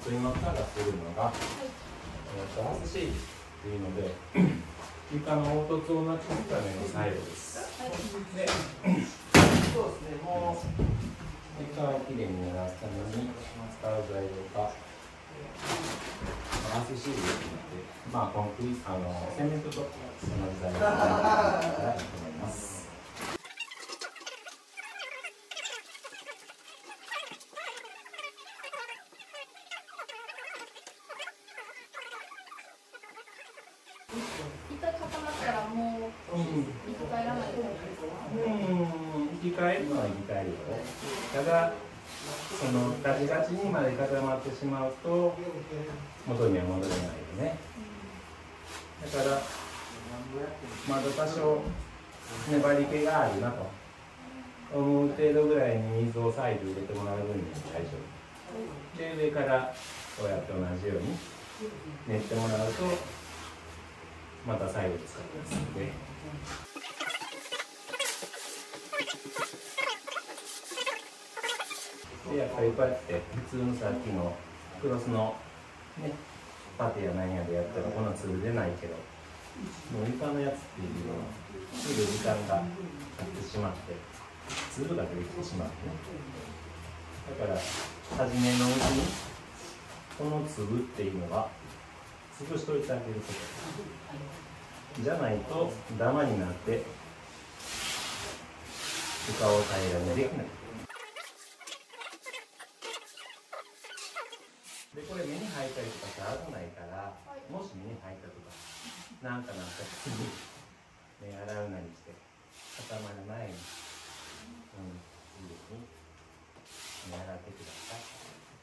今からするのが、アースシールというので、床の凹凸をなくすための作用です。で、そうですね、もう床をきれいに濡らすために使う材料が、アースシールといって、コンクリート、セメントと同じ材料を使ったらいいと思います。 一回固まったらもう生き返らないと。 生き返るのは生き返るよ。ただそのガチガチにまで固まってしまうと元には戻れないよね。だからまだ多少粘り気があるなと思う程度ぐらいに水を再度入れてもらう分には大丈夫。で上からこうやって同じように練ってもらうとまた再度使ってますので。でやっぱりこうやって普通のさっきのクロスのねパテや何やでやったらこんな粒出ないけど、もう床のやつっていうのはすぐ時間が経ってしまって粒が出てきてしまってね。だから初めのうちにこの粒っていうのは潰しといてあげることじゃないとダマになって床を平らにできない。でこれ目に入ったりとかしたら危ないから、もし目に入ったとかなんかなった時に目洗うなりして固まる前に、いいですね、目洗ってください。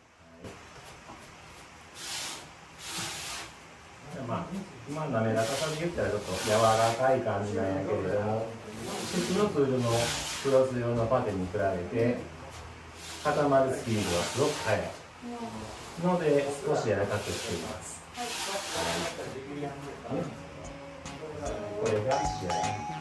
今滑らかさで言ったらちょっと柔らかい感じなんやけれども、普通のツールのクロス用のパテに比べて固まるスピードはすごく速いので少し柔らかくしています。これが仕上がり。